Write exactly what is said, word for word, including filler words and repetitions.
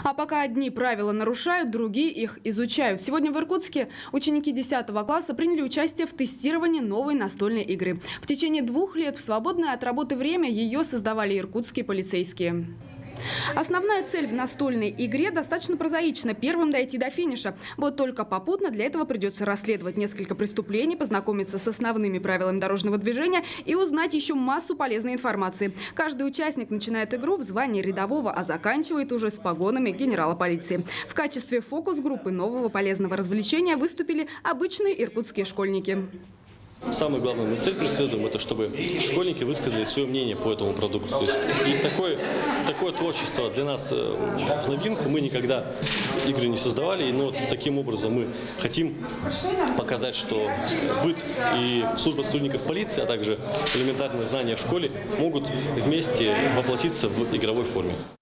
А пока одни правила нарушают, другие их изучают. Сегодня в Иркутске ученики десятого класса приняли участие в тестировании новой настольной игры. В течение двух лет в свободное от работы время ее создавали иркутские полицейские. Основная цель в настольной игре достаточно прозаична – первым дойти до финиша. Вот только попутно для этого придется расследовать несколько преступлений, познакомиться с основными правилами дорожного движения и узнать еще массу полезной информации. Каждый участник начинает игру в звании рядового, а заканчивает уже с погонами генерала полиции. В качестве фокус-группы нового полезного развлечения выступили обычные иркутские школьники. Самая главная цель преследуем – это чтобы школьники высказали свое мнение по этому продукту. То есть, и такое, такое творчество для нас в новинку. Мы никогда игры не создавали, но таким образом мы хотим показать, что быт и служба сотрудников полиции, а также элементарные знания в школе могут вместе воплотиться в игровой форме.